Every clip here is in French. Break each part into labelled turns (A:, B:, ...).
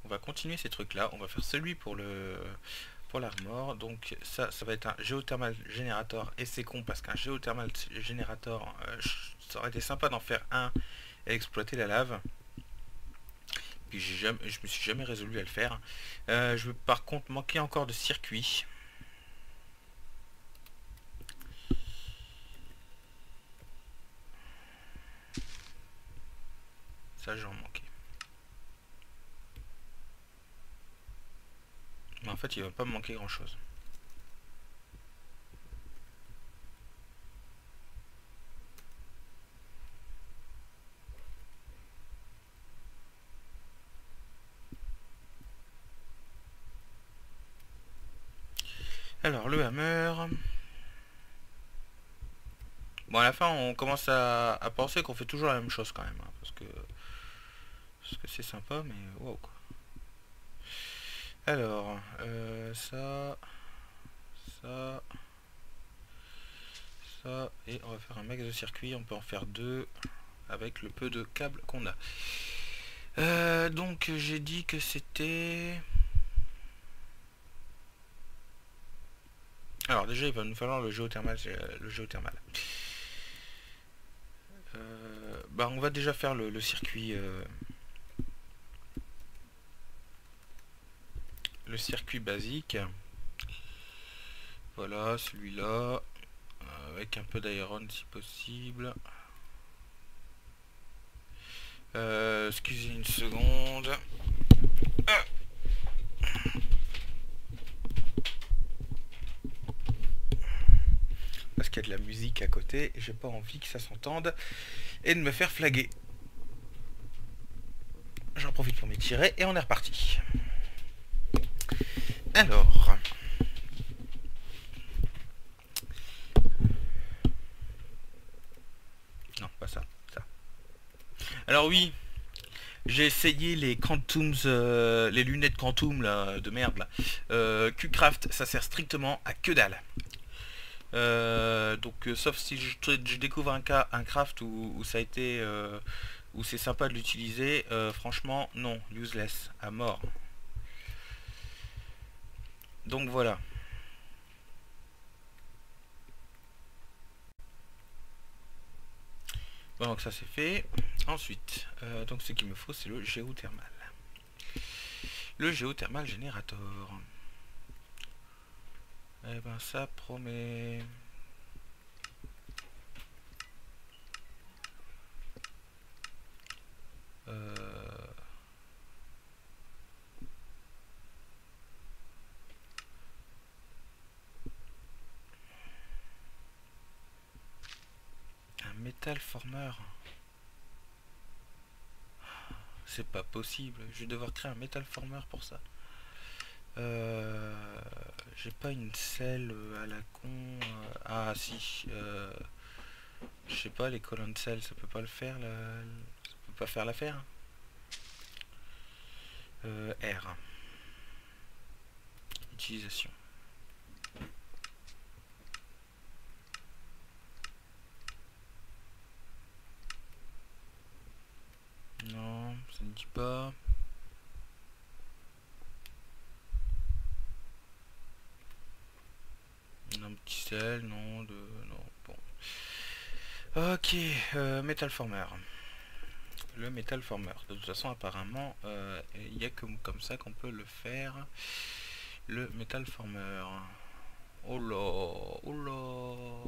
A: on va continuer ces trucs là. On va faire celui pour le pour l'armor. Donc ça va être un géothermal générateur. Et c'est con parce qu'un géothermal générateur, ça aurait été sympa d'en faire un et exploiter la lave. Puis je me suis jamais résolu à le faire. Je veux par contre manquer encore de circuits. Ça j'en manquais. Mais en fait il va pas me manquer grand chose. Alors le hammer. Bon, à la fin, on commence à penser qu'on fait toujours la même chose quand même, hein, parce que c'est sympa, mais wow quoi. Alors, ça, ça, ça, et on va faire un max de circuit. On peut en faire deux avec le peu de câbles qu'on a. Donc j'ai dit que c'était. Alors déjà, il va nous falloir le géothermal. Bah, on va déjà faire le circuit. Le circuit basique. Voilà, celui-là. Avec un peu d'iron si possible. Excusez une seconde. Ah, parce qu'il y a de la musique à côté et j'ai pas envie que ça s'entende et de me faire flaguer. J'en profite pour m'étirer et on est reparti. Alors. Non, pas ça. Ça. Alors oui, j'ai essayé les Quantums, les lunettes Quantum là, de merde là. Qcraft, ça sert strictement à que dalle. Donc sauf si je découvre un craft où ça a été où c'est sympa de l'utiliser, franchement non, useless, à mort. Donc voilà. Bon, donc ça c'est fait. Ensuite, donc ce qu'il me faut c'est le géothermal. Le géothermal générateur. Eh ben ça promet. Un metal former. C'est pas possible. Je vais devoir créer un metal former pour ça. J'ai pas une selle à la con. Ah si. Je sais pas, les colonnes de selle, ça peut pas le faire. Ça peut pas faire l'affaire. R. Utilisation. Non, ça ne dit pas. Un petit sel, non, non, bon. Ok, Metal Former. Le Metal Former. De toute façon, apparemment, il n'y a que comme ça qu'on peut le faire. Le Metal Former. Oh là, oh là.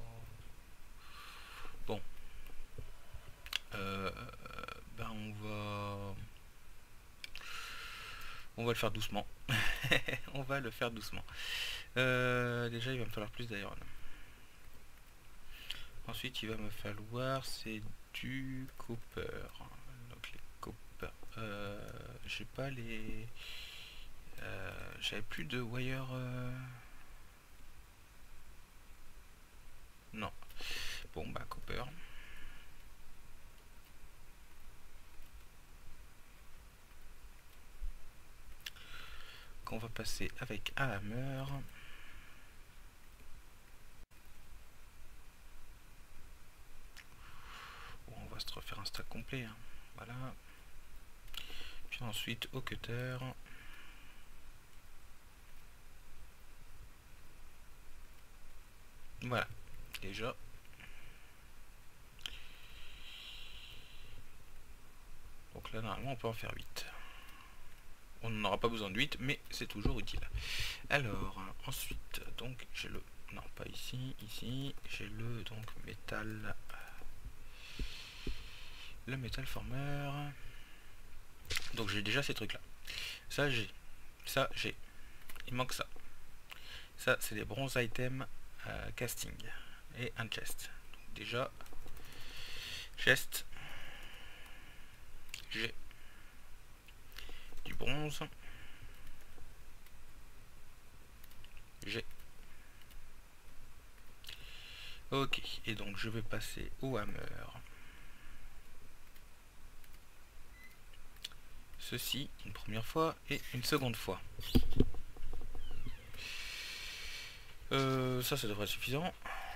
A: Bon. Ben on va le faire doucement. On va le faire doucement. Déjà, il va me falloir plus d'iron. Ensuite, il va me falloir c'est du copper. Donc les copper. J'ai pas les. J'avais plus de wire. Non. Bon bah copper. Qu'on va passer avec un hammer. Bon, on va se refaire un stack complet. Hein. Voilà. Puis Ensuite au cutter. Voilà, déjà. Donc là normalement on peut en faire 8. On n'en aura pas besoin de 8, mais c'est toujours utile. Alors, ensuite, donc j'ai le... Non, pas ici, ici, j'ai le donc métal... Le métal former. Donc j'ai déjà ces trucs là. Ça j'ai. Ça j'ai. Il manque ça. Ça c'est des bronze items casting. Et un chest. Donc déjà. Chest. J'ai du bronze. J'ai. Ok. Et donc je vais passer au hammer. Ceci une première fois et une seconde fois. Ça devrait être suffisant.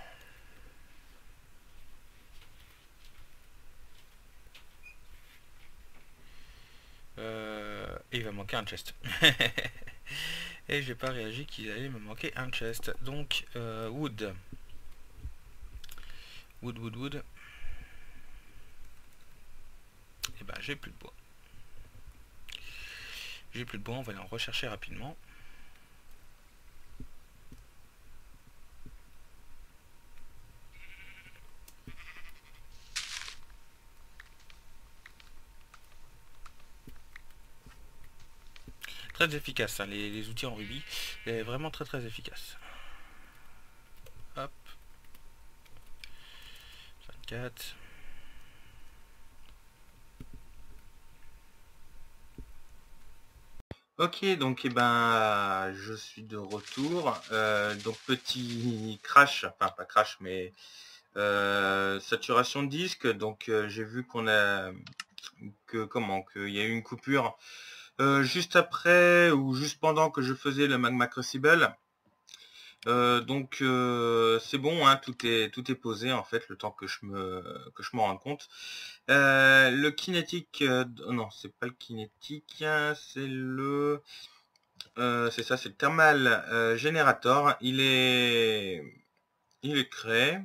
A: Et il va manquer un chest. Et j'ai pas réagi qu'il allait me manquer un chest. Donc wood. Wood. Et ben j'ai plus de bois. J'ai plus de bois, on va aller en rechercher rapidement. Très efficace, hein, les outils en Ruby, est vraiment très efficace. Hop. 24. Ok, donc je suis de retour. Donc petit crash, enfin pas crash, mais saturation de disque. Donc j'ai vu qu'il y a eu une coupure juste après ou juste pendant que je faisais le Magma Crucible. Donc c'est bon, hein, tout est posé en fait, le temps que je m'en rende compte. Le kinétique, non, c'est pas le kinétique, c'est le, c'est ça, c'est le thermal générateur. Il est créé,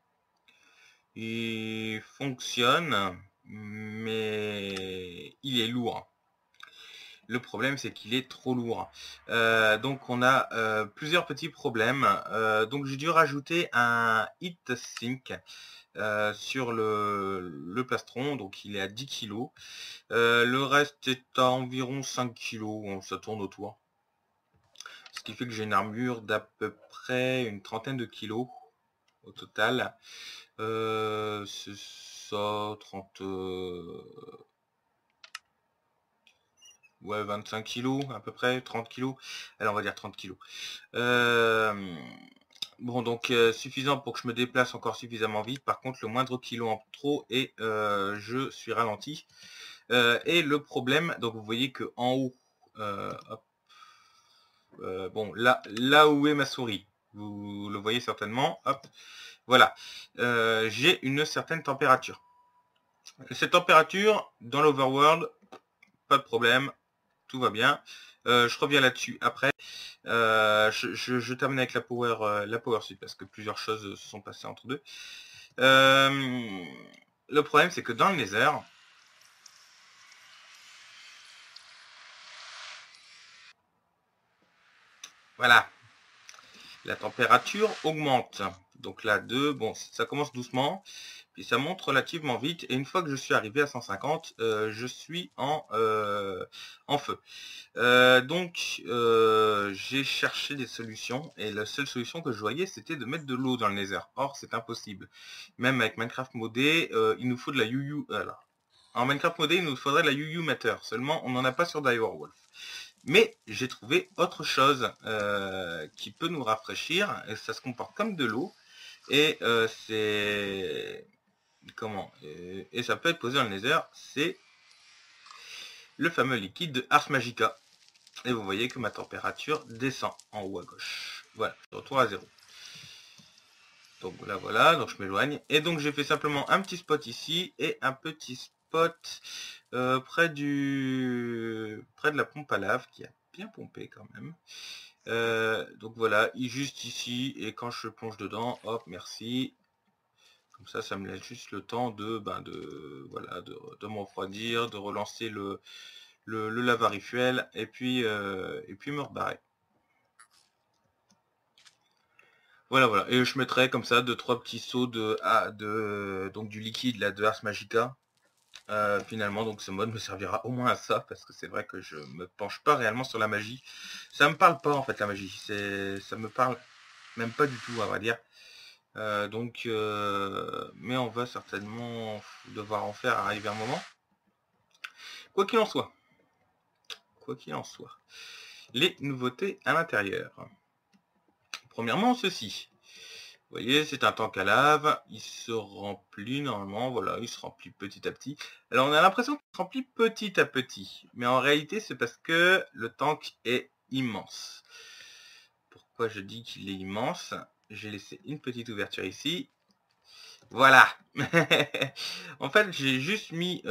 A: il fonctionne, mais il est lourd. Le problème, c'est qu'il est trop lourd. Donc, on a plusieurs petits problèmes. Donc, j'ai dû rajouter un heat sink sur le plastron. Donc, il est à 10 kg. Le reste est à environ 5 kg. Ça tourne autour. Ce qui fait que j'ai une armure d'à peu près une trentaine de kilos au total. C'est ça, 30... ouais, 25 kilos à peu près, 30 kilos. Alors on va dire 30 kilos. Bon, donc suffisant pour que je me déplace encore suffisamment vite. Par contre, le moindre kilo en trop et je suis ralenti. Et le problème, donc vous voyez que en haut, hop, bon, là où est ma souris, vous le voyez certainement, hop, voilà, j'ai une certaine température. Cette température, dans l'overworld, pas de problème, tout va bien. Je reviens là-dessus après. Je termine avec la power suite parce que plusieurs choses se sont passées entre deux. Le problème, c'est que dans le Nether, voilà, la température augmente. Donc là, 2, bon, ça commence doucement, puis ça monte relativement vite. Et une fois que je suis arrivé à 150, je suis en feu. Donc, j'ai cherché des solutions. Et la seule solution que je voyais, c'était de mettre de l'eau dans le Nether. Or, c'est impossible. Même avec Minecraft modé, il nous faut de la UU... Alors, en Minecraft modé, il nous faudrait de la UU Matter. Seulement, on n'en a pas sur Direwolf. Mais j'ai trouvé autre chose qui peut nous rafraîchir. Et ça se comporte comme de l'eau. Et c'est... Comment et ça peut être posé dans le Nether. C'est le fameux liquide de Ars Magica. Et vous voyez que ma température descend en haut à gauche. Voilà, je retourne à 0. Donc là voilà, donc je m'éloigne. Et donc j'ai fait simplement un petit spot ici et un petit spot près de la pompe à lave qui a bien pompé quand même. Donc voilà, juste ici, et quand je plonge dedans, hop, merci. Comme ça me laisse juste le temps voilà, de me refroidir, de relancer le lavarifuel, et puis me rebarrer. Voilà, et je mettrai comme ça 2-3 petits seaux donc du liquide là, de Ars Magica. Finalement, donc ce mode me servira au moins à ça, parce que c'est vrai que je me penche pas réellement sur la magie. Ça me parle pas en fait, la magie. Ça me parle même pas du tout, à vrai dire. Mais on va certainement devoir en faire arriver un moment. Quoi qu'il en soit, les nouveautés à l'intérieur. Premièrement, ceci. Vous voyez, c'est un tank à lave, il se remplit normalement, voilà, il se remplit petit à petit. Alors on a l'impression qu'il se remplit petit à petit, mais en réalité c'est parce que le tank est immense. Pourquoi je dis qu'il est immense? J'ai laissé une petite ouverture ici. Voilà. En fait, j'ai juste mis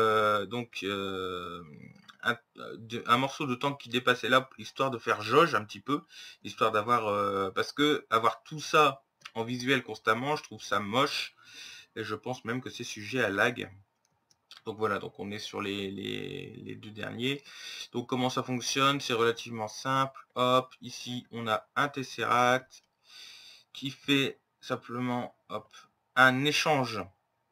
A: un morceau de tank qui dépassait là, histoire de faire jauge un petit peu, histoire d'avoir parce que avoir tout ça en visuel constamment, je trouve ça moche, et je pense même que c'est sujet à lag. Donc voilà, donc on est sur les deux derniers. Donc comment ça fonctionne? C'est relativement simple. Hop, ici on a un Tesseract qui fait simplement un échange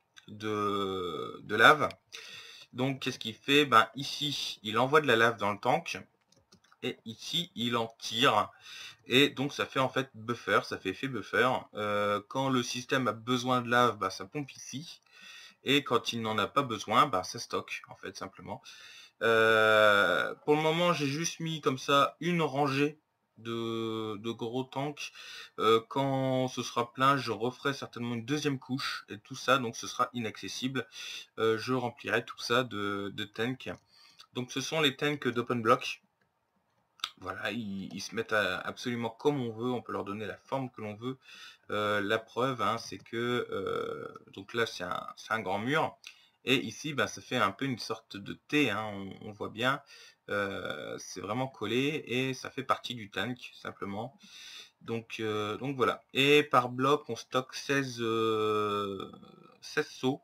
A: de lave. Donc qu'est-ce qu'il fait? Ben ici il envoie de la lave dans le tank, et ici il en tire, et donc ça fait en fait buffer, ça fait effet buffer. Quand le système a besoin de lave, bah, ça pompe ici, et quand il n'en a pas besoin, bah, ça stocke en fait simplement. Pour le moment j'ai juste mis comme ça une rangée de gros tanks. Quand ce sera plein, je referai certainement une deuxième couche, et tout ça donc ce sera inaccessible. Je remplirai tout ça de tanks. Donc ce sont les tanks d'open block. Voilà, ils se mettent absolument comme on veut, on peut leur donner la forme que l'on veut. La preuve, hein, c'est que donc là c'est un grand mur, et ici bah, ça fait un peu une sorte de T, hein, on voit bien. C'est vraiment collé, et ça fait partie du tank simplement. Donc voilà, et par bloc on stocke 16 seaux.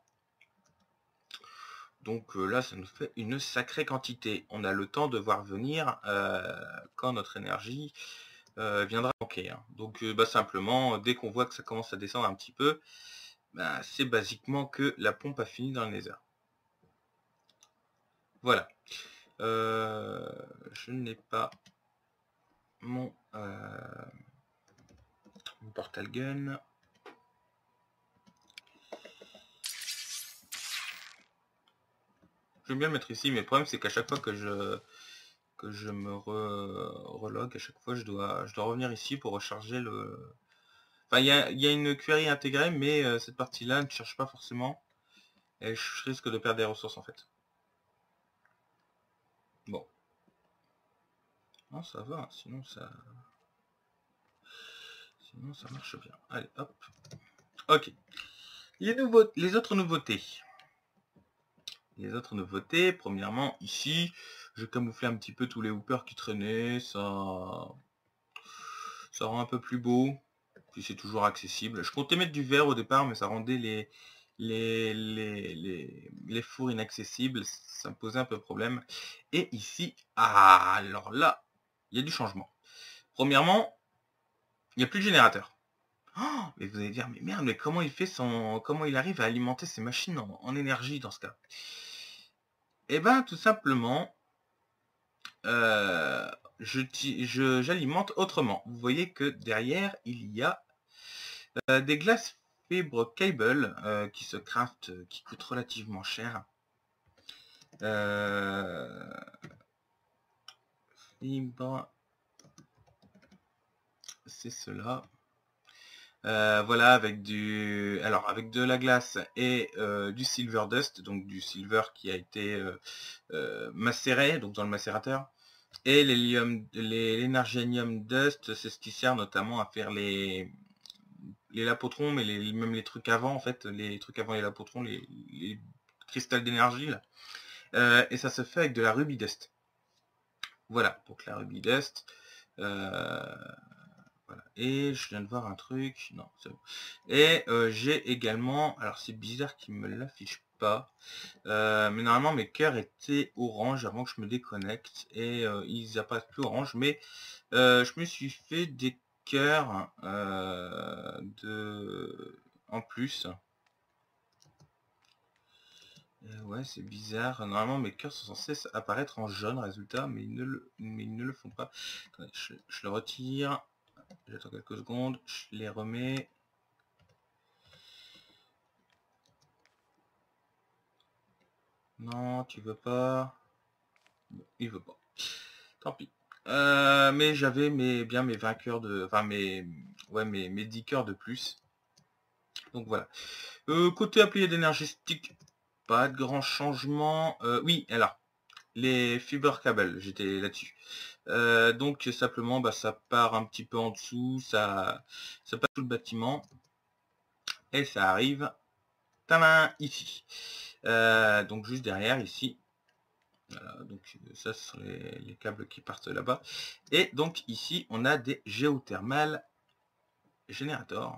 A: Donc là, ça nous fait une sacrée quantité. On a le temps de voir venir quand notre énergie viendra manquer, hein. Donc simplement, dès qu'on voit que ça commence à descendre un petit peu, bah, c'est basiquement que la pompe a fini dans le nether. Voilà. Je n'ai pas mon portal gun. Je vais bien le mettre ici, mais le problème c'est qu'à chaque fois que je me relog, à chaque fois je dois revenir ici pour recharger le... Enfin, il y a une query intégrée, mais cette partie-là ne cherche pas forcément, et je risque de perdre des ressources en fait. Bon. Non, ça va, sinon ça marche bien. Allez, hop. Ok. Les autres nouveautés. Premièrement, ici, je camoufle un petit peu tous les hoopers qui traînaient, ça rend un peu plus beau, puis c'est toujours accessible. Je comptais mettre du verre au départ, mais ça rendait les fours inaccessibles, ça me posait un peu problème. Et ici, alors là, il y a du changement. Premièrement, il n'y a plus de générateur. Oh, mais vous allez dire, mais merde, mais comment il arrive à alimenter ses machines en énergie dans ce cas? Eh ben, tout simplement, j'alimente autrement. Vous voyez que derrière, il y a des glaces fibre cable qui se craftent, qui coûtent relativement cher. Fibre, c'est cela. Voilà, avec avec de la glace et du silver dust, donc du silver qui a été macéré, donc dans le macérateur. Et l'énergénium dust, c'est ce qui sert notamment à faire les lapotrons, mais même les trucs avant, en fait, les trucs avant les lapotrons, les cristal d'énergie là. Et ça se fait avec de la Ruby Dust. Voilà, donc la Ruby Dust. Voilà. Et je viens de voir un truc. Non, c'est bon. Et j'ai également... Alors c'est bizarre qu'il me l'affiche pas. Mais normalement mes cœurs étaient orange avant que je me déconnecte. Et ils apparaissent plus orange. Mais je me suis fait des cœurs en plus. Ouais, c'est bizarre. Normalement, mes cœurs sont censés apparaître en jaune, résultat, mais ils ne le font pas. Attendez, je le retire. J'attends quelques secondes. Je les remets. Non, tu veux pas. Bon, il veut pas. Tant pis. Mais j'avais bien mes 20 cœurs de... Enfin, mes 10 cœurs de plus. Donc voilà. Côté appli d'énergétique, pas de grand changement. Oui, alors. Les fiber câbles, j'étais là-dessus. Donc simplement ça part un petit peu en dessous, ça passe tout le bâtiment et ça arrive ici. Donc juste derrière ici. Voilà, donc ça ce sont les câbles qui partent là-bas. Et donc ici on a des géothermales générateurs.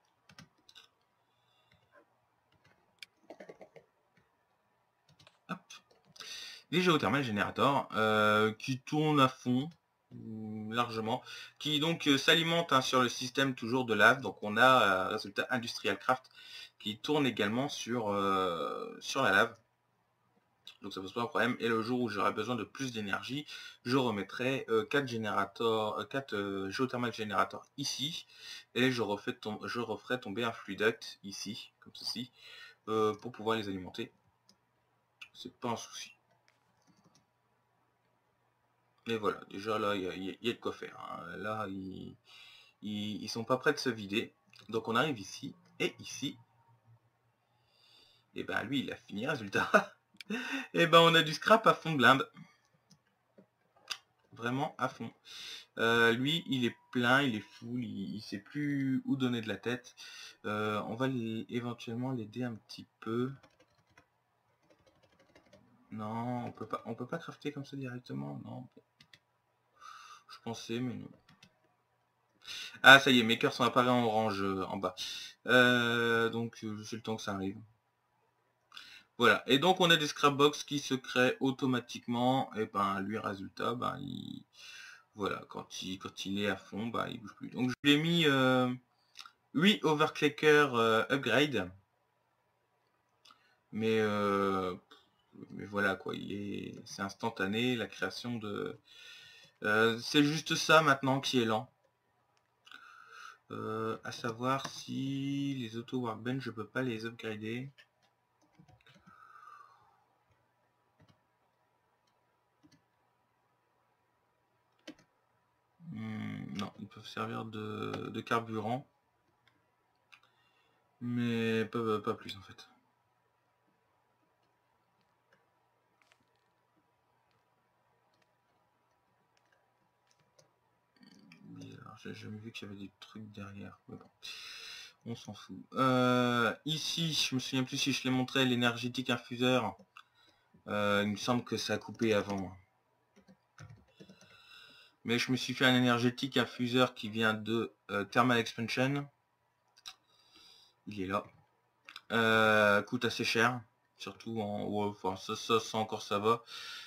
A: Hop. Les géothermales générateurs qui tournent à fond largement, qui donc s'alimente sur le système toujours de lave. Donc on a résultat Industrial Craft qui tourne également sur la lave. Donc ça pose pas un problème. Et le jour où j'aurai besoin de plus d'énergie, je remettrai 4 générateurs, 4 géothermal générateurs ici, et je referai tomber un flux duct ici, comme ceci, pour pouvoir les alimenter. C'est pas un souci. Et voilà, déjà là, il y a de quoi faire. Hein. Là, ils sont pas prêts de se vider. Donc on arrive ici, et ici, et ben lui, il a fini, résultat. Et ben on a du scrap à fond de blinde. Vraiment à fond. Lui, il est plein, il est full, il sait plus où donner de la tête. On va éventuellement l'aider un petit peu. Non, on peut pas crafter comme ça directement, non. Je pensais, mais non. Ah, ça y est, mes cœurs sont apparus en orange en bas. Donc, c'est le temps que ça arrive. Voilà. Et donc, on a des scrapbox qui se créent automatiquement. Et ben, lui, résultat, voilà, quand il est à fond, il bouge plus. Donc, je lui ai mis 8 overclocker upgrade. Mais voilà quoi, c'est instantané, la création de... c'est juste ça maintenant qui est lent. À savoir si les auto workbench je peux pas les upgrader. Non, ils peuvent servir de carburant. Mais pas plus en fait. J'ai jamais vu qu'il y avait des trucs derrière. Mais bon, on s'en fout. Ici, je me souviens plus si je l'ai montré, l'énergétique infuseur. Il me semble que ça a coupé avant. Mais je me suis fait un énergétique infuseur qui vient de Thermal Expansion. Il est là. Coûte assez cher. Surtout en... Ouais, enfin, ça encore ça va.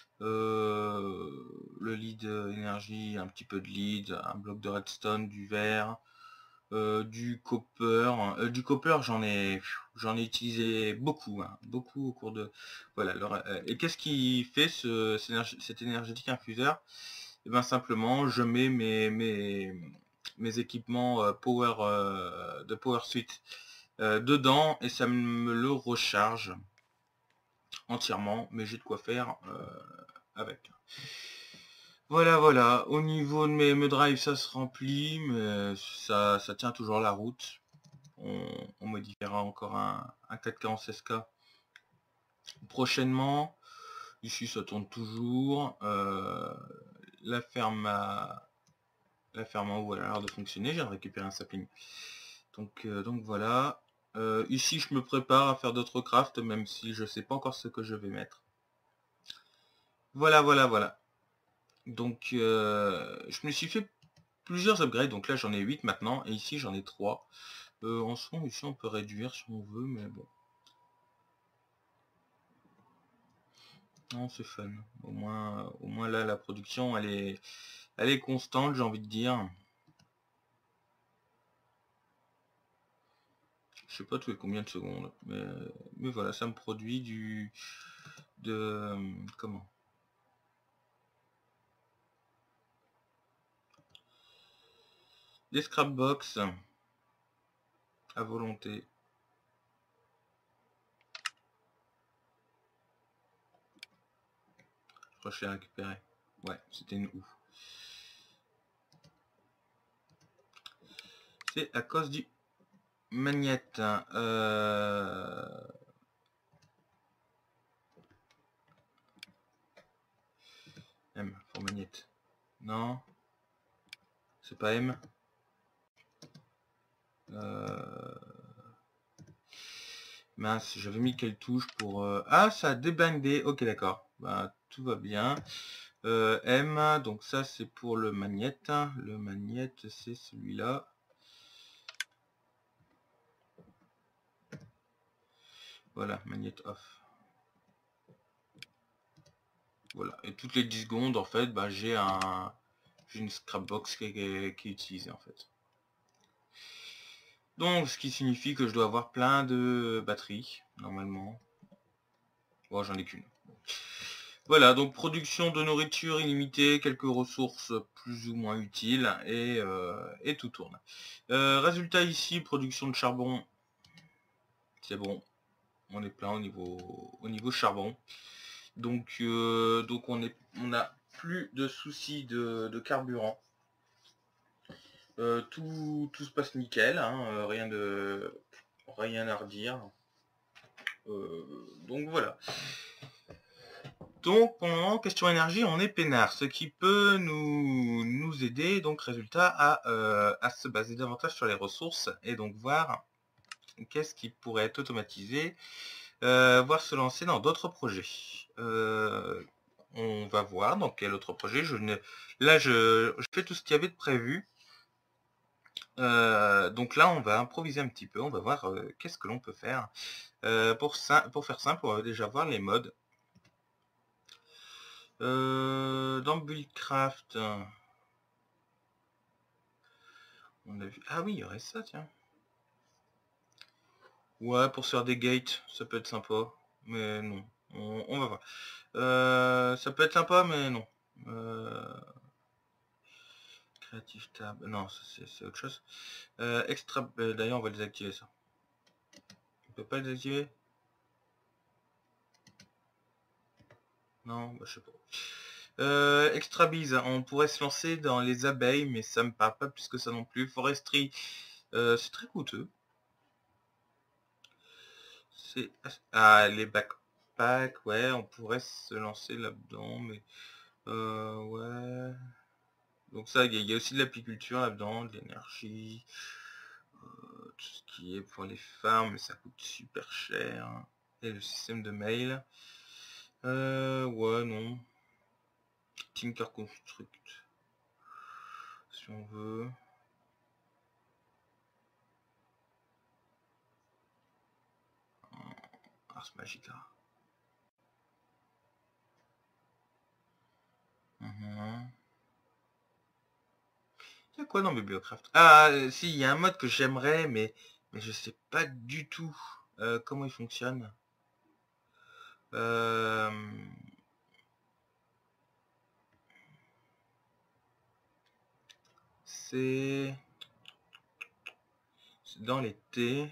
A: Le lead énergie, un petit peu de lead, un bloc de redstone, du verre, du copper. Du copper, j'en ai utilisé beaucoup, hein, beaucoup au cours de... Voilà. Alors, et qu'est-ce qui fait cet énergétique infuseur? Et bien simplement, je mets mes équipements de Power Suite dedans et ça me le recharge entièrement, mais j'ai de quoi faire avec. Voilà, au niveau de mes drives, ça se remplit, mais ça tient toujours la route. On modifiera encore un 4K en 16K prochainement. Ici, ça tourne toujours. La ferme en haut, elle a l'air de fonctionner. J'ai récupéré un sapling. Donc voilà. Ici, je me prépare à faire d'autres crafts, même si je sais pas encore ce que je vais mettre. Voilà, voilà, voilà. Donc, je me suis fait plusieurs upgrades. Donc là, j'en ai 8 maintenant. Et ici, j'en ai 3. En son, ici, on peut réduire si on veut, mais bon. Non, c'est fun. Au moins là, la production, elle est constante, j'ai envie de dire. Je sais pas tous les combien de secondes, mais voilà, ça me produit comment, des scrapbox à volonté. Je crois que je l'ai récupéré. Ouais, c'était une ouf. C'est à cause du magnète. M pour magnète. Non. C'est pas M. Mince, j'avais mis quelle touche pour... Ah, ça a débindé. Ok, d'accord. Bah, tout va bien. M, donc ça c'est pour le magnète. Le magnète, c'est celui-là. Voilà, magnète off. Voilà, et toutes les 10 secondes, en fait, bah, j'ai une scrapbox qui est utilisée, en fait. Donc, ce qui signifie que je dois avoir plein de batteries, normalement. Bon, j'en ai qu'une. Voilà, donc production de nourriture illimitée, quelques ressources plus ou moins utiles, et tout tourne. Résultat ici, production de charbon. C'est bon, on est plein au niveau charbon. Donc on a plus de soucis de carburant. Tout se passe nickel, hein, rien à redire. Donc voilà. Donc pour le moment, question énergie, on est peinard, ce qui peut nous aider, donc résultat, à se baser davantage sur les ressources et donc voir qu'est-ce qui pourrait être automatisé, voire se lancer dans d'autres projets. On va voir dans quel autre projet. Là, je fais tout ce qu'il y avait de prévu. Donc là, on va improviser un petit peu. On va voir qu'est-ce que l'on peut faire. Pour faire simple, on va déjà voir les modes. Dans Buildcraft, on a vu... Ah oui, il y aurait ça, tiens. Ouais, pour faire des gates, ça peut être sympa. Mais non, on va voir. Ça peut être sympa, mais non. Creative Tab, non, c'est autre chose. Extra, d'ailleurs, on va désactiver ça. On peut pas le désactiver? Non, bah, je sais pas. Extra bise, on pourrait se lancer dans les abeilles, mais ça me parle pas plus que ça non plus. Foresterie, c'est très coûteux. Ah, les backpacks, ouais, on pourrait se lancer là-dedans, mais ouais. Donc ça, il y a aussi de l'apiculture là-dedans, de l'énergie, tout ce qui est pour les farms, mais ça coûte super cher. Et le système de mail. Ouais, non. Tinker Construct. Si on veut. Ars Magica. Il y a quoi dans Bibliocraft? Ah, si, il y a un mode que j'aimerais, mais je sais pas du tout comment il fonctionne. C'est dans les T.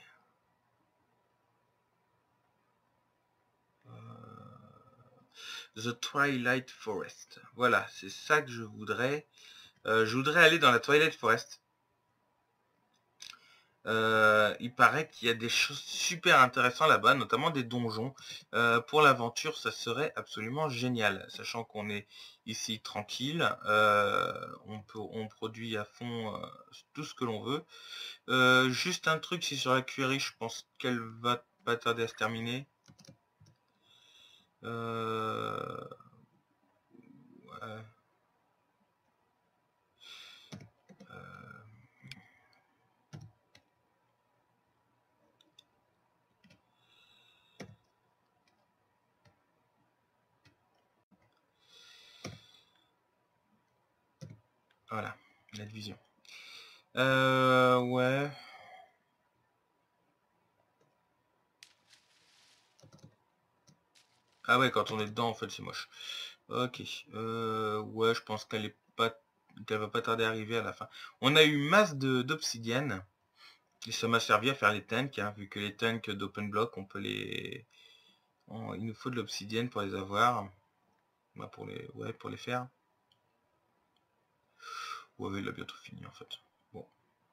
A: The Twilight Forest. Voilà, c'est ça que je voudrais. Je voudrais aller dans la Twilight Forest. Il paraît qu'il y a des choses super intéressantes là-bas, notamment des donjons. Pour l'aventure, ça serait absolument génial, sachant qu'on est ici tranquille. On produit à fond tout ce que l'on veut. Juste un truc, c'est sur la query, je pense qu'elle va pas tarder à se terminer. Ouais. Voilà, la division. Ouais. Ah ouais, quand on est dedans, en fait, c'est moche. Ok. Ouais, je pense qu'elle va pas tarder à arriver à la fin. On a eu masse d'obsidienne. Et ça m'a servi à faire les tanks, hein, vu que les tanks d'open block, on peut les... il nous faut de l'obsidienne pour les avoir. Bah, pour les faire. Ouais, il a bientôt fini, en fait. Bon.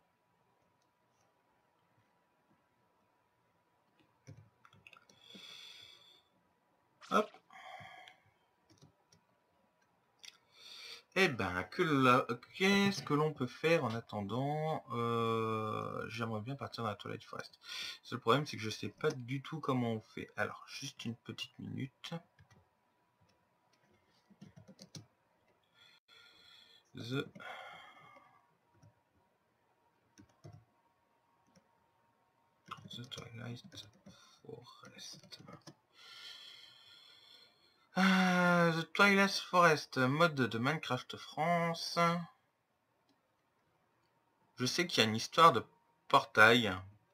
A: Hop. Eh ben, qu'est-ce que l'on peut faire en attendant? J'aimerais bien partir dans la Twilight Forest. Le seul problème, c'est que je sais pas du tout comment on fait. Alors, juste une petite minute. The Twilight Forest. The Twilight Forest, mode de Minecraft France. Je sais qu'il y a une histoire de portail.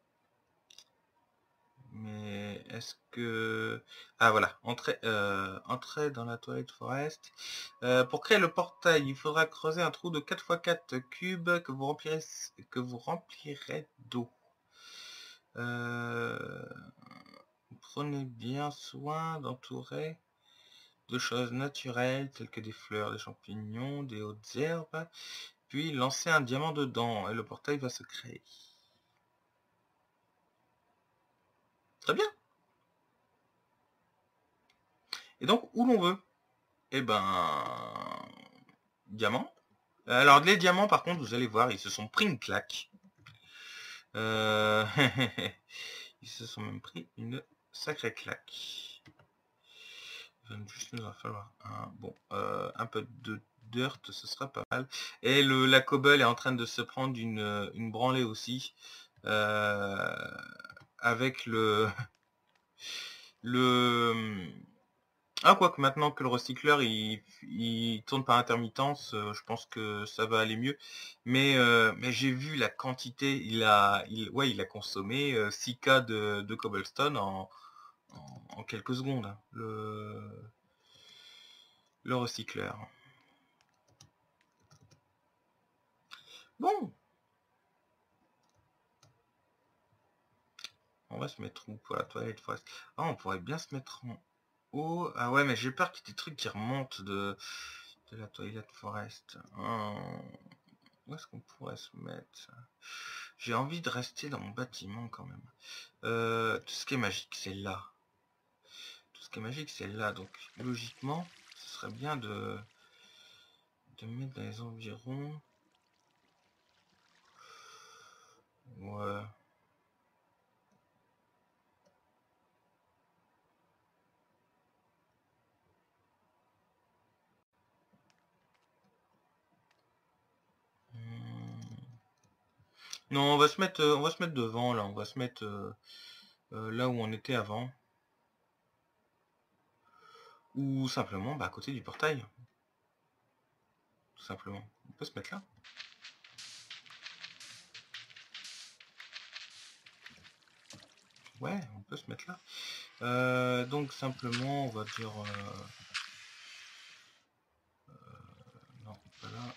A: Mais est-ce que... Ah voilà, entrer dans la Twilight Forest. Pour créer le portail, il faudra creuser un trou de 4 x 4 cubes que vous remplirez d'eau. Prenez bien soin d'entourer de choses naturelles telles que des fleurs, des champignons, des hautes herbes, puis lancez un diamant dedans et le portail va se créer. Très bien. Et donc, où l'on veut? Eh ben... Diamant. Alors, les diamants, par contre, vous allez voir, ils se sont pris une claque. Ils se sont même pris une sacrée claque. Juste, il va falloir un peu de dirt, ce sera pas mal. Et la cobble est en train de se prendre une branlée aussi. Avec Ah, quoique maintenant que le recycleur il tourne par intermittence, je pense que ça va aller mieux. Mais j'ai vu la quantité, il a consommé 6K de cobblestone en quelques secondes, hein, le recycleur. Bon, on va se mettre où pour la Twilight Forest? Ah, on pourrait bien se mettre en haut. Ah ouais, mais j'ai peur qu'il y ait des trucs qui remontent de la Twilight Forest. Où est-ce qu'on pourrait se mettre? J'ai envie de rester dans mon bâtiment quand même. Tout ce qui est magique, c'est là. Tout ce qui est magique, c'est là. Donc, logiquement, ce serait bien de mettre dans les environs. Ouais. Non, on va se mettre devant là. On va se mettre là où on était avant. Ou simplement à côté du portail. Tout simplement. On peut se mettre là. Ouais, on peut se mettre là. Donc simplement, on va dire... non, pas là.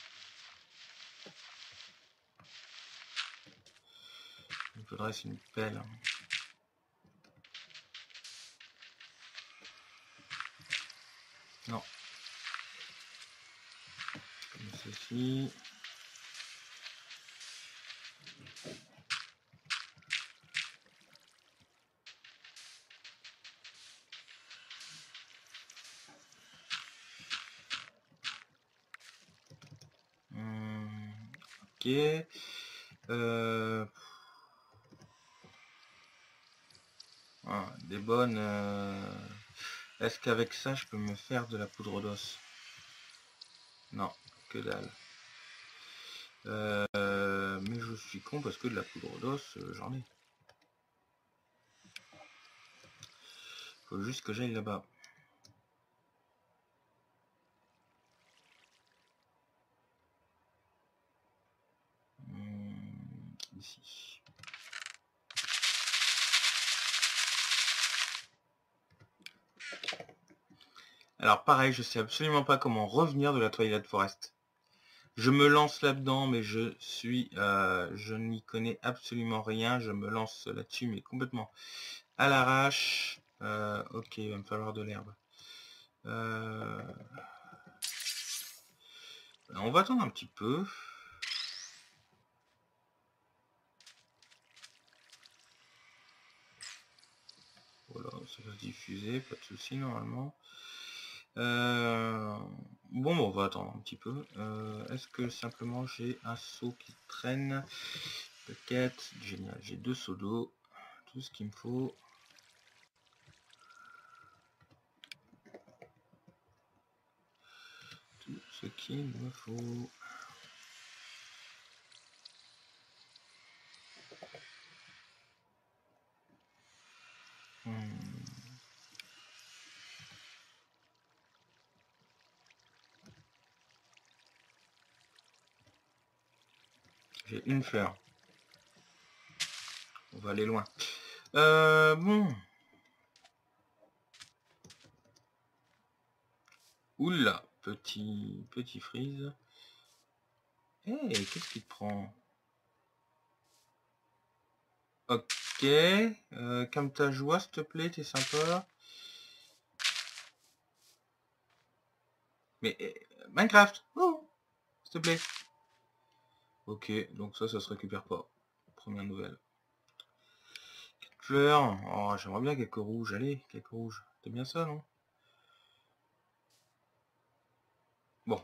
A: Il faudrait c'est une pelle. Non. Comme ceci. Ok. Des bonnes... Est-ce qu'avec ça, je peux me faire de la poudre d'os? Non, que dalle. Mais je suis con parce que de la poudre d'os, j'en ai. Faut juste que j'aille là-bas. Ici. Alors pareil, je sais absolument pas comment revenir de la Twilight Forest. Je me lance là-dedans, mais je n'y connais absolument rien. Je me lance là-dessus, mais complètement à l'arrache. Ok, il va me falloir de l'herbe. On va attendre un petit peu. Voilà, ça va se diffuser, pas de souci normalement. Bon, on va attendre un petit peu. Est-ce que simplement j'ai un seau qui traîne? Peut-être. Génial, j'ai 2 seaux d'eau. Tout ce qu'il me faut. Tout ce qu'il me faut. J'ai une fleur. On va aller loin. Bon. Oula, petit freeze. Hey, qu'est-ce qui te prend? Ok. Calme ta joie, s'il te plaît, t'es sympa. Mais Minecraft, oh, s'il te plaît. Ok, donc ça se récupère pas. Première nouvelle. Fleurs. Oh, j'aimerais bien quelques rouges. Allez, quelques rouges. C'est bien ça, non? Bon.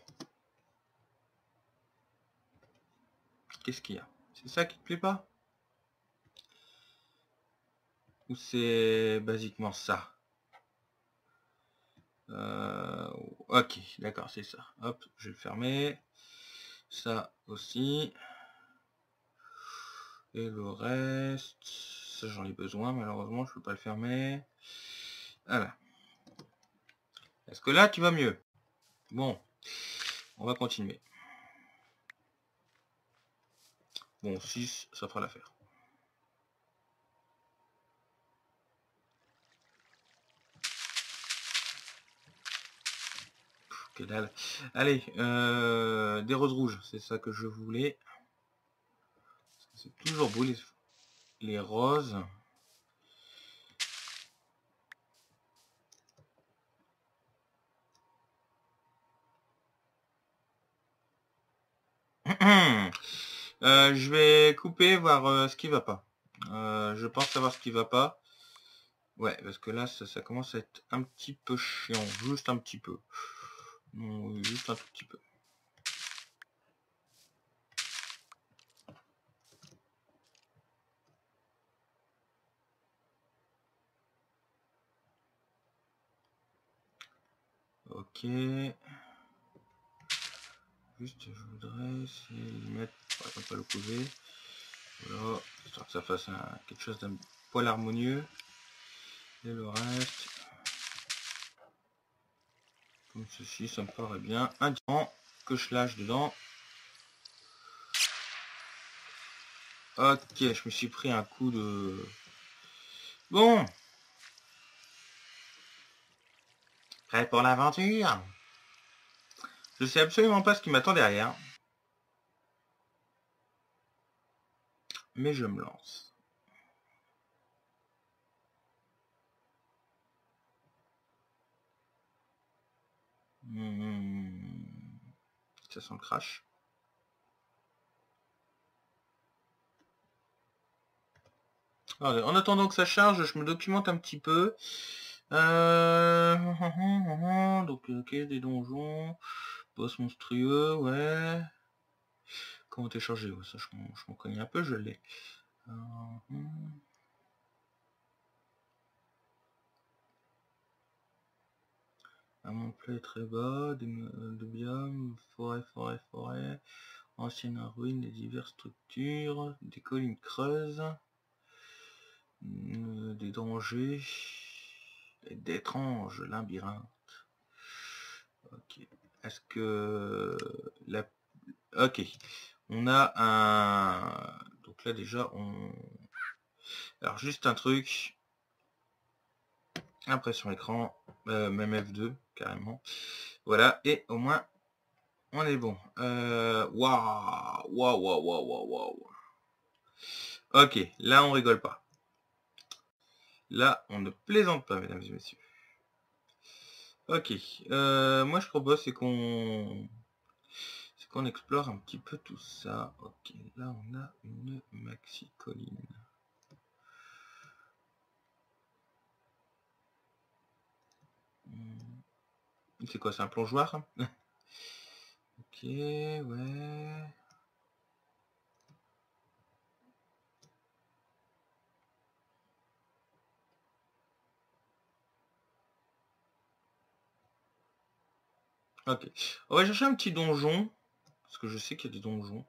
A: Qu'est-ce qu'il y a? C'est ça qui te plaît pas? Ou c'est basiquement ça? Ok, d'accord, c'est ça. Hop, je vais le fermer. Ça aussi. Et le reste, ça j'en ai besoin, malheureusement, je peux pas le fermer. Voilà. Est-ce que là, tu vas mieux? Bon, on va continuer. Bon, 6, ça fera l'affaire. Que dalle. Allez, des roses rouges, c'est ça que je voulais. C'est toujours beau les roses. Je vais couper, voir ce qui va pas. Je pense savoir ce qui va pas. Ouais, parce que là, ça commence à être un petit peu chiant. Juste un petit peu. Non, juste un tout petit peu. Ok. Juste, je voudrais mettre, pas le couver. Voilà, histoire que ça fasse quelque chose d'un poil harmonieux. Et le reste, comme ceci, ça me paraît bien. Un diamant que je lâche dedans. Ok, je me suis pris un coup de... Bon. Prêt pour l'aventure? Je sais absolument pas ce qui m'attend derrière. Mais je me lance. Ça sent le crash. Alors, en attendant que ça charge, je me documente un petit peu. Donc, ok, des donjons. Boss monstrueux, ouais. comment télécharger. Ça, je m'en connais un peu, je l'ai. Un monte-play très bas, de biomes, forêt, anciennes ruines et diverses structures, des collines creuses, des dangers et d'étranges labyrinthes. Ok. Est-ce que la... Ok. On a un... Donc là déjà on... Alors juste un truc. Impression écran. Même F2 carrément. Voilà. Et au moins on est bon. Waouh. Ok. Là on rigole pas. Là on ne plaisante pas, mesdames et messieurs. Ok. Moi je propose c'est qu'on explore un petit peu tout ça. Ok, là on a une maxi colline. C'est quoi, c'est un plongeoir? Ok, ouais. Ok. On va chercher un petit donjon. Parce que je sais qu'il y a des donjons.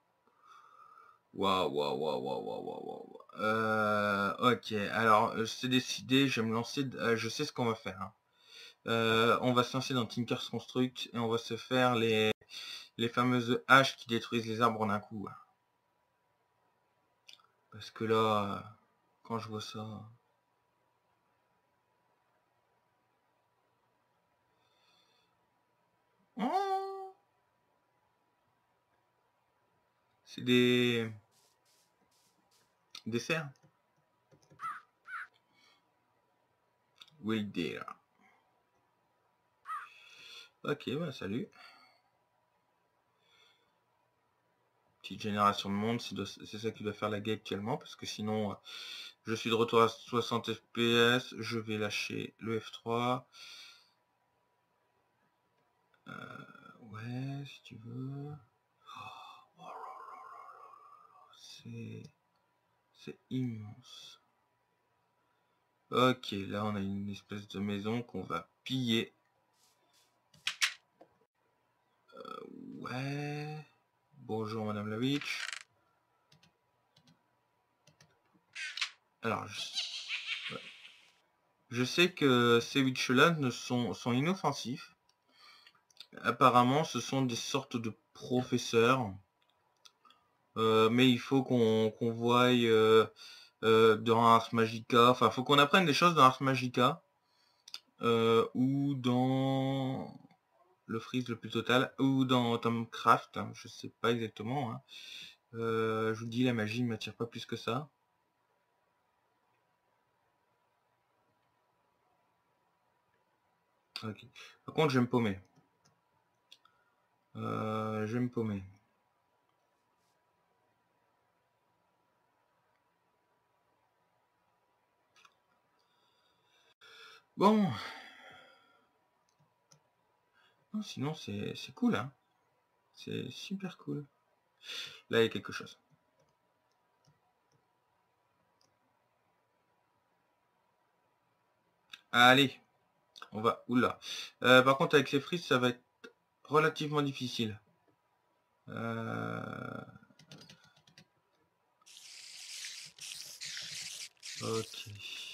A: Waouh. Ok, alors c'est décidé, je vais me lancer. Je sais ce qu'on va faire. Hein. On va se lancer dans Tinker's Construct et on va se faire les fameuses haches qui détruisent les arbres en un coup. Parce que là, quand je vois ça... Oh, c'est des cerfs. Wilder. Ok, bah salut. Petite génération de monde, c'est ça qui doit faire la gueule actuellement, parce que sinon, je suis de retour à 60 FPS, je vais lâcher le F3. Ouais, si tu veux. C'est immense. Ok, là on a une espèce de maison qu'on va piller. Ouais. Bonjour Madame la Witch. Alors, je sais que ces witches-là sont inoffensifs. Apparemment, ce sont des sortes de professeurs. Mais il faut qu'on voie dans Ars Magica. Enfin, faut qu'on apprenne des choses dans Ars Magica. Ou dans le freeze le plus total. Ou dans Tomcraft. Hein, je sais pas exactement. Hein. Je vous dis, la magie ne m'attire pas plus que ça. Ok. Par contre, je vais me paumer. Je vais me paumer. Bon. Non, sinon, c'est cool. Hein. C'est super cool. Là, il y a quelque chose. Allez. On va... Oula. Par contre, avec les frises, ça va être relativement difficile. Ok.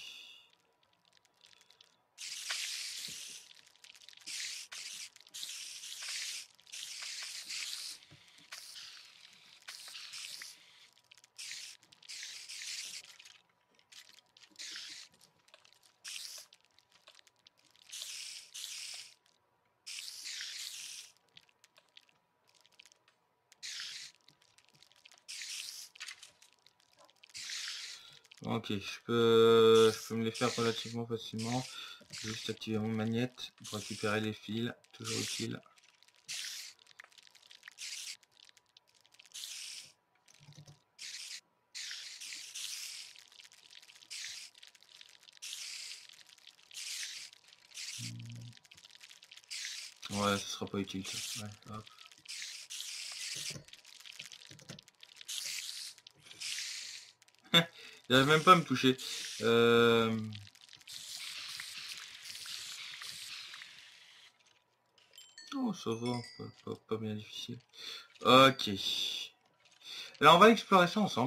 A: Ok, je peux me les faire relativement facilement. Juste activer mon magnète pour récupérer les fils, toujours utile. Ouais, ce sera pas utile ça. Ouais, hop.
B: Il n'arrive même pas à me toucher. Oh, ça va, pas bien difficile. Ok. Là, on va explorer ça ensemble.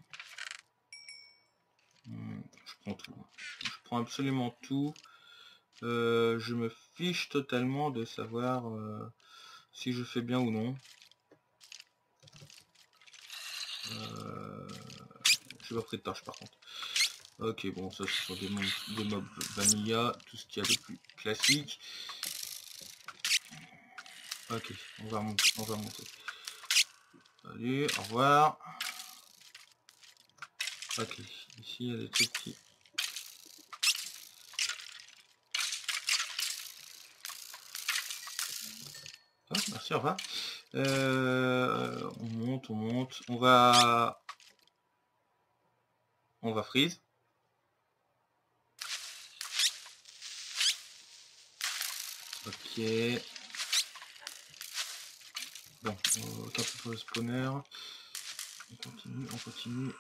B: Je prends tout. Je prends absolument tout. Je me fiche totalement de savoir si je fais bien ou non. Je n'ai pas pris de torche par contre. Ok, bon, ça ce sont des mobs vanilla, tout ce qu'il y a de plus classique. Ok, on va monter. Salut, au revoir. Ok, ici il y a des trucs qui... Oh, merci, au revoir. On monte, on va freeze. Ok. Bon, aucun peu pour le spawner. On continue.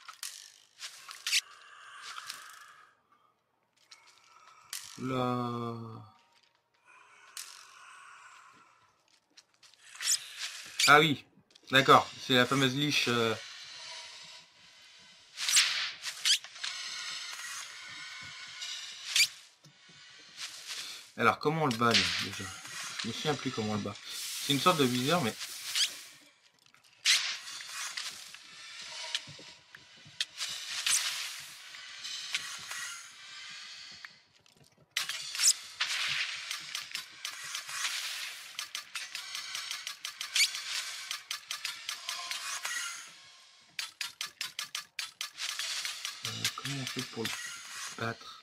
B: Là. Ah oui, d'accord, c'est la fameuse liche. Alors, comment on le bat, déjà? Je me souviens plus comment on le bat. C'est une sorte de viseur, mais... comment on fait pour le battre?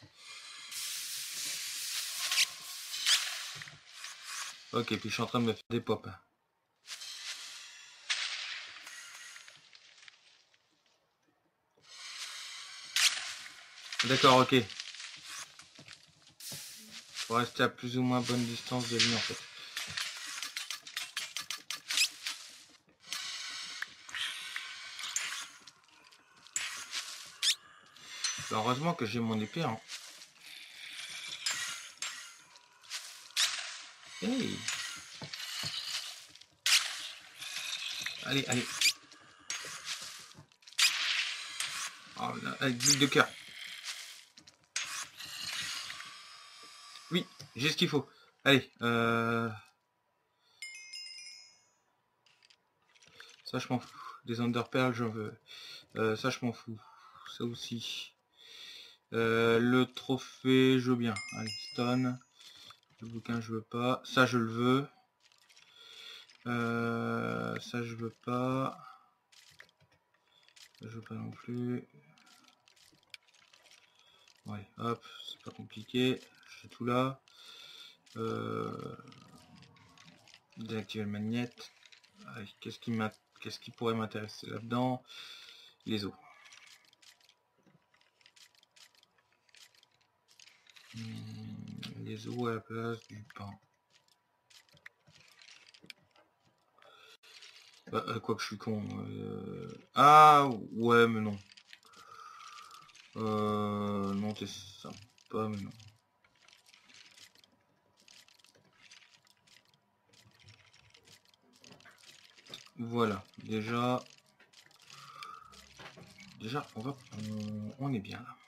B: Ok, puis je suis en train de me faire des pop. D'accord, ok. Faut rester à plus ou moins bonne distance de lui, en fait. Heureusement que j'ai mon épée, hein. Hey. Allez. Oh, là, avec boule de cœur. Oui, j'ai ce qu'il faut. Allez, ça je m'en fous. Des Underpearls, j'en veux. Ça je m'en fous. Ça aussi. Le trophée, je veux bien. Allez, stone. Le bouquin, je veux pas. Ça, je le veux. Ça, je veux pas. Ça, je veux pas non plus. Ouais, hop, c'est pas compliqué. J'ai tout là. Désactiver le magnète. Qu'est-ce qui pourrait m'intéresser là-dedans? Les os. Les os à la place du pain. Quoi que je suis con. Ah ouais, mais non. Non, t'es sympa, mais non. Voilà, déjà on est bien là.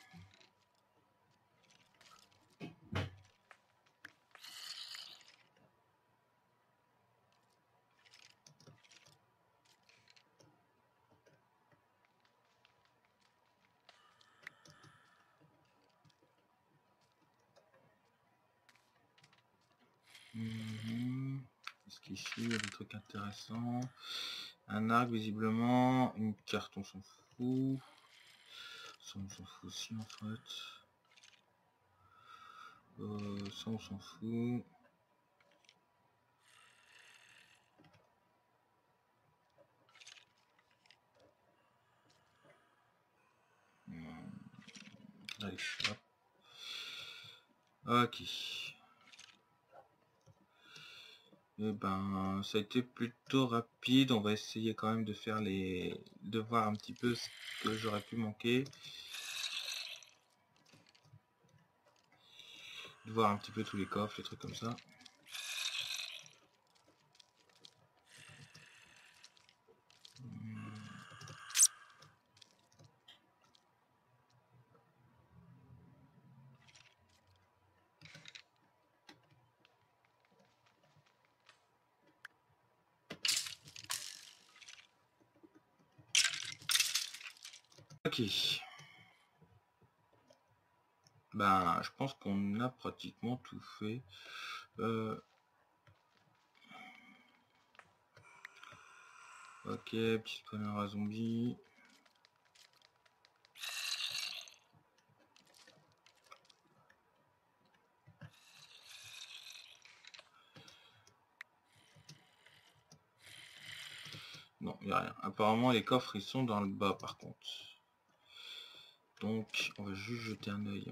B: Est-ce qu'ici il y a des trucs intéressants? Un arc visiblement, une carte on s'en fout. Ça on s'en fout aussi en fait. Ça on s'en fout. Allez, hop. Ok. Et ben, ça a été plutôt rapide. On va essayer quand même de faire de voir un petit peu ce que j'aurais pu manquer. De voir un petit peu tous les coffres, les trucs comme ça. Ok. Ben, je pense qu'on a pratiquement tout fait. Ok, petit spawner à zombies. Non, il n'y a rien. Apparemment, les coffres, ils sont dans le bas, par contre. Donc, on va juste jeter un œil.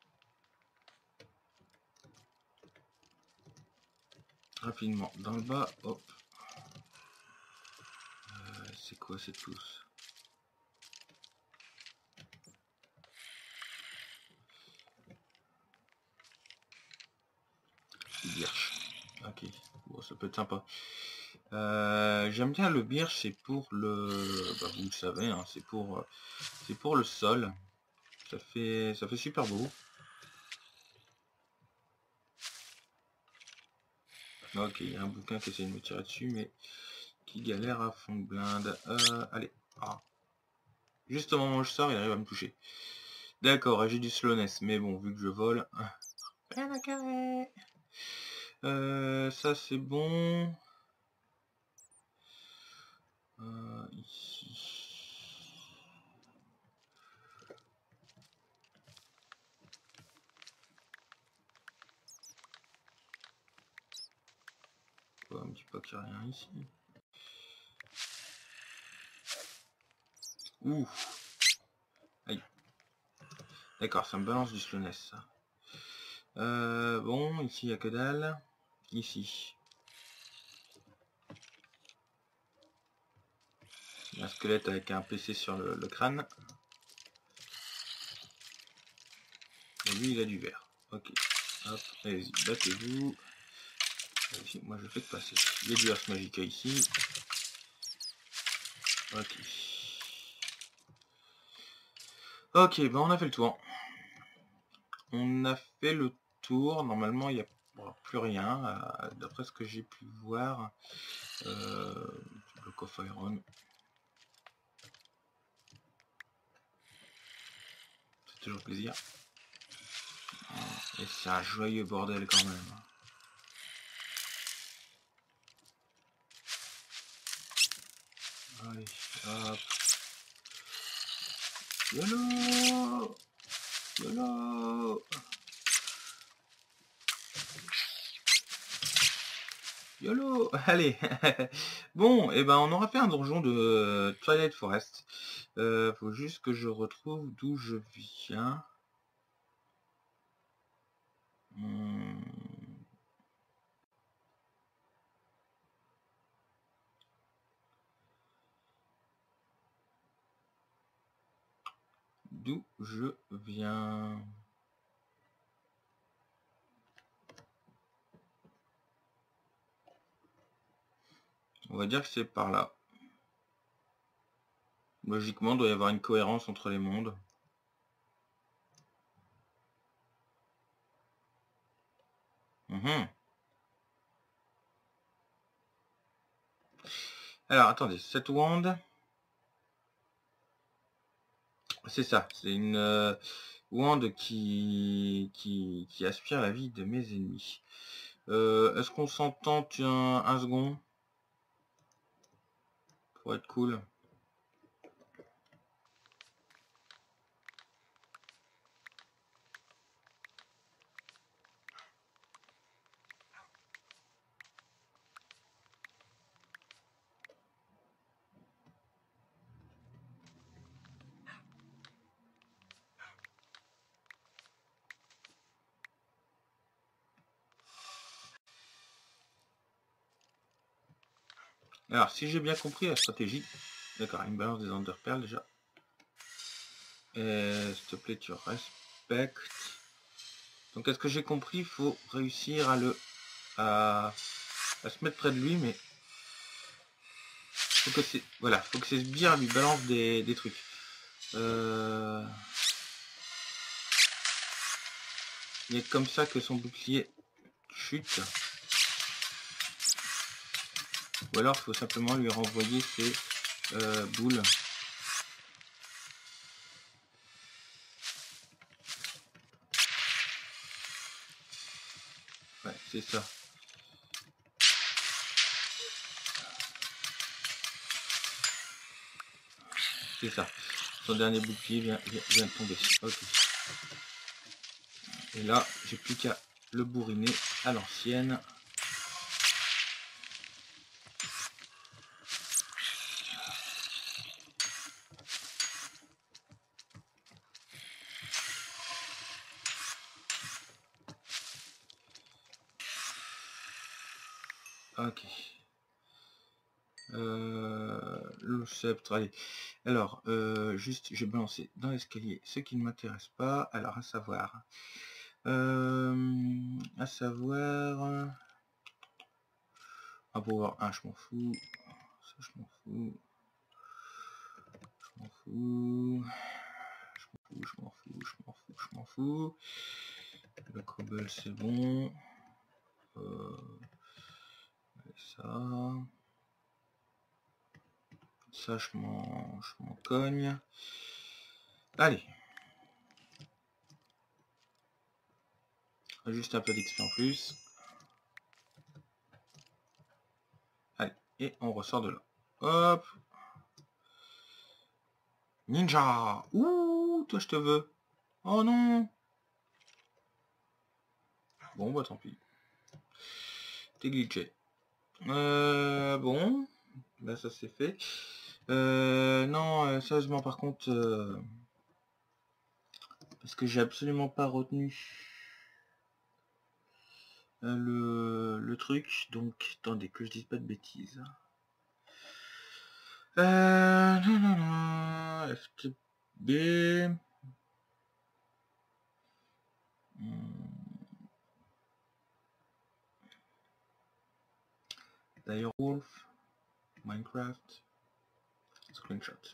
B: Rapidement, dans le bas, hop. C'est quoi cette touche? Birch. Ok, bon, ça peut être sympa. J'aime bien le birch, c'est pour le... Bah, vous le savez, hein, c'est pour le sol. Ça fait super beau. Ok, il y a un bouquin qui essaie de me tirer dessus, mais qui galère à fond de blinde. Allez. Ah. Juste au moment où je sors, il arrive à me toucher. D'accord, j'ai du slowness, mais bon, vu que je vole... Rien à carrer. Ça c'est bon. Ici. On me dit pas qu'il n'y a rien ici. Ouh. Aïe. D'accord, ça me balance du slowness, ça. Bon, ici, il n'y a que dalle. Ici. Il y a un squelette avec un PC sur le crâne. Et lui, il a du vert. Ok. Hop, allez-y, battez-vous. Moi, je fais que passer. Il y a du Ars Magica ici. Ok. Ok, ben on a fait le tour. On a fait le tour. Normalement, il n'y a plus rien. D'après ce que j'ai pu voir. Block of Iron. C'est toujours plaisir. Et c'est un joyeux bordel quand même. Allez, hop. YOLO YOLO YOLO Allez. Bon, et ben on aura fait un donjon de Twilight Forest. Faut juste que je retrouve d'où je viens. D'où je viens. On va dire que c'est par là. Logiquement, il doit y avoir une cohérence entre les mondes. Alors, attendez, cette wand... C'est ça, c'est une wand qui aspire la vie de mes ennemis. Est-ce qu'on s'entend un second? Pour être cool. Alors, si j'ai bien compris la stratégie... D'accord, il me balance des Underpearls déjà. S'il te plaît, tu respectes. Donc, est-ce que j'ai compris? Il faut réussir à le... à se mettre près de lui, mais... Faut que c'est... Voilà, faut que ces sbires lui balance des trucs. Il est comme ça que son bouclier chute. Ou alors il faut simplement lui renvoyer ses boules. Ouais, c'est ça. C'est ça. Son dernier bouclier vient de tomber. Ok. Et là, j'ai plus qu'à le bourriner à l'ancienne. Ok. Le sceptre, allez. Alors, juste, j'ai balancé dans l'escalier ce qui ne m'intéresse pas. Alors, à savoir... Un pouvoir 1, je m'en fous. Ça, je m'en fous. Je m'en fous. Je m'en fous. Je m'en fous. Je m'en fous. Le cobble, c'est bon. Ça. Ça, je m'en cogne. Allez. Juste un peu d'XP en plus. Allez. Et on ressort de là. Hop. Ninja. Ouh, toi, je te veux. Oh non. Bon, bah tant pis. T'es glitché. Bon. Là, ça c'est fait. Non, sérieusement, par contre... parce que j'ai absolument pas retenu le truc, donc attendez que je dise pas de bêtises. Non, FTB. Direwolf, Minecraft, screenshot.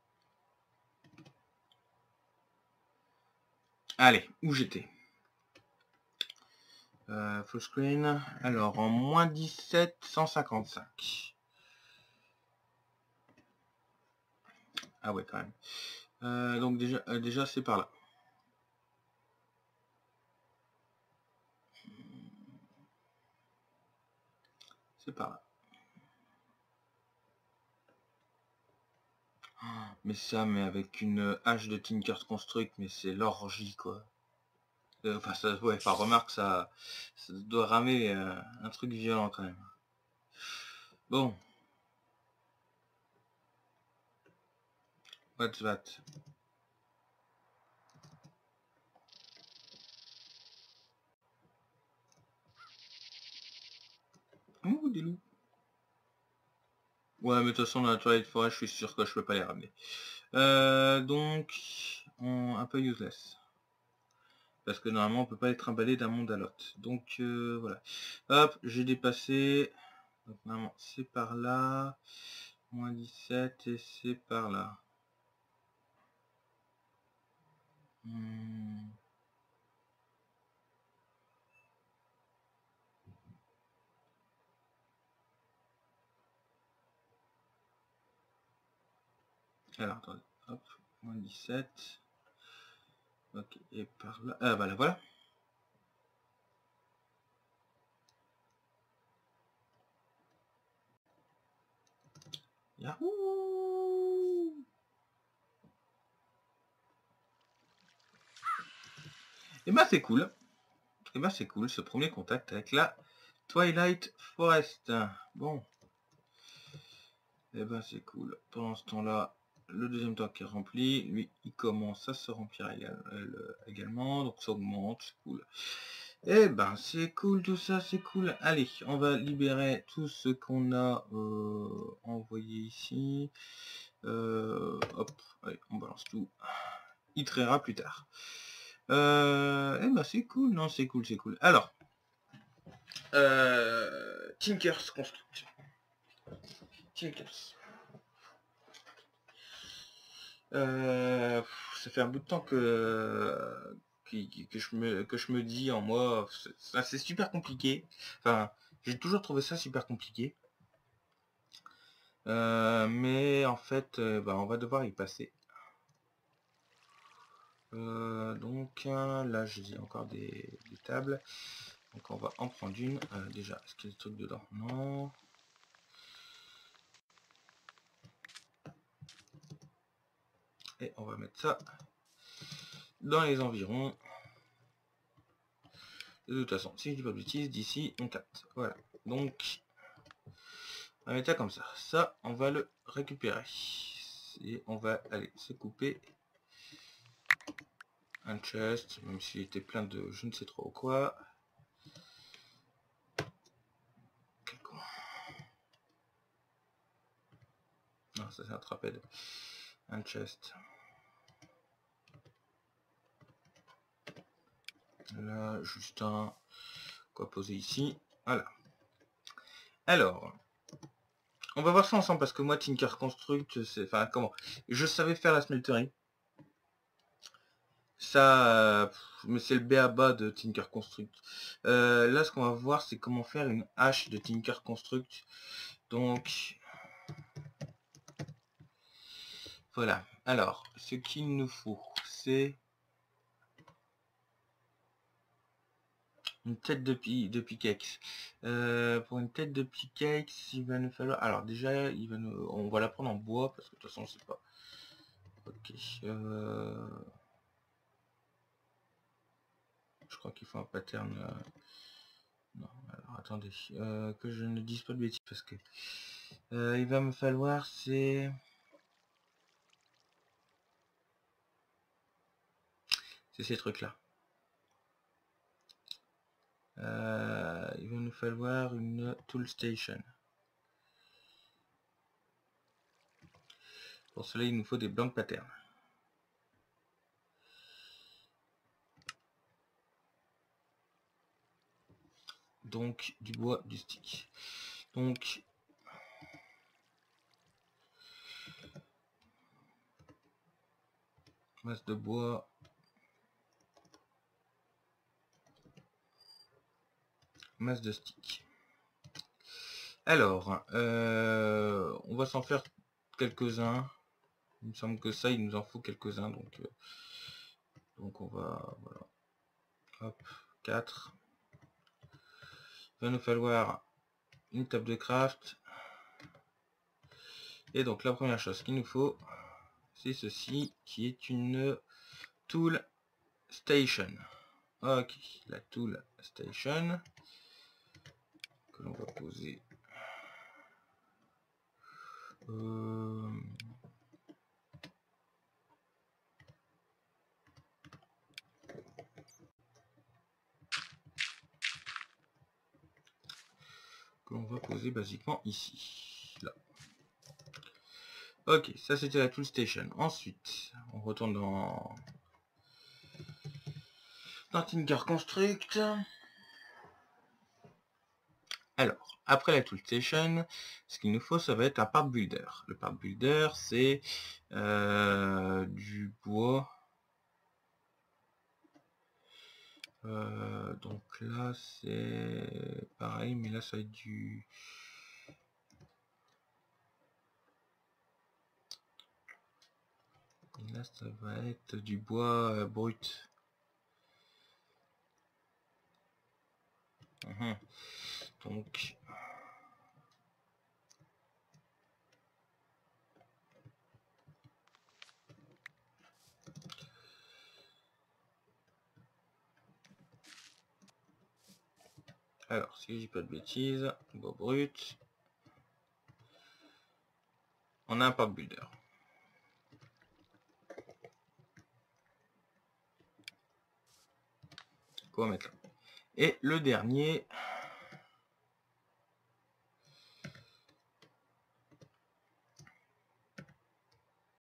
B: Allez, où j'étais? Full screen. Alors, en moins 17, 155. Ah ouais, quand même. Donc déjà c'est par là. C'est par là. Mais ça, mais avec une hache de Tinker's Construct, mais c'est l'orgie, quoi. Enfin, ça, ouais, enfin, remarque, ça doit ramer un truc violent, quand même. Bon. What's that? Ouh, des loups. Ouais, mais de toute façon, dans la Twilight Forest, je suis sûr que je peux pas les ramener. Donc, un peu useless. Parce que normalement, on peut pas être emballé d'un monde à l'autre. Donc, voilà. Hop, j'ai dépassé. Donc, normalement, c'est par là. Moins 17 et c'est par là. Alors, attendez. Hop, moins 17. Ok, et par là. Ah, bah là, voilà. Yahoo! Et bah c'est cool. Et bah c'est cool ce premier contact avec la Twilight Forest. Bon. Et bah c'est cool. Pendant ce temps-là, le deuxième temps qui est rempli, lui il commence à se remplir également. Donc ça augmente, c'est cool. Eh ben, c'est cool tout ça, c'est cool. Allez, on va libérer tout ce qu'on a envoyé ici. Hop, allez, on balance tout. Il traira plus tard. Eh ben, c'est cool, non, c'est cool, c'est cool. Alors, Tinkers Construction. Tinkers. Ça fait un bout de temps que je me dis en moi, c'est super compliqué. Enfin, j'ai toujours trouvé ça super compliqué. Mais en fait, bah, on va devoir y passer. Donc là, j'ai encore des tables. Donc on va en prendre une. Déjà, est-ce qu'il y a des trucs dedans? Non. Et on va mettre ça dans les environs. De toute façon, si je dis pas de bêtises, d'ici on capte. Voilà. Donc, on va mettre ça comme ça. Ça, on va le récupérer. Et on va aller se couper un chest, même s'il était plein de je ne sais trop quoi. Quel con. Non, ça c'est un trapède. Un chest. Là, juste un... Quoi poser ici. Voilà. Alors, on va voir ça ensemble parce que moi, Tinker Construct, c'est... Enfin, comment? Je savais faire la smelterie. Ça, mais c'est le b.a.-ba de Tinker Construct. Là, ce qu'on va voir, c'est comment faire une hache de Tinker Construct. Donc, voilà. Alors, ce qu'il nous faut, c'est une tête de pickaxe. Pour une tête de pickaxe, il va nous falloir... Alors déjà, on va la prendre en bois, parce que de toute façon, c'est pas... Ok. Je crois qu'il faut un pattern... Non, alors attendez. Que je ne dise pas de bêtises, parce que... il va me falloir, c'est ces trucs-là. Il va nous falloir une tool station. Pour cela, il nous faut des blancs patterns. Donc, du bois, du stick. Donc, masse de bois. Masse de stick. Alors, on va s'en faire quelques-uns. Il me semble que ça, il nous en faut quelques-uns. Donc on va... Voilà. Hop, 4. Il va nous falloir une table de craft. Et donc la première chose qu'il nous faut, c'est ceci, qui est une tool station. Ok, la tool station que l'on va poser. Que l'on va poser basiquement ici. Là. Ok, ça c'était la tool station. Ensuite, on retourne dans Tinker Construct. Alors, après la tool station, ce qu'il nous faut, ça va être un part builder. Le part builder, c'est du bois. Donc là, c'est pareil, mais là, ça va être du... Là, ça va être du bois brut. Donc... Alors, si je dis pas de bêtises, bois brut. On a un part builder. Quoi mettre là? Et le dernier,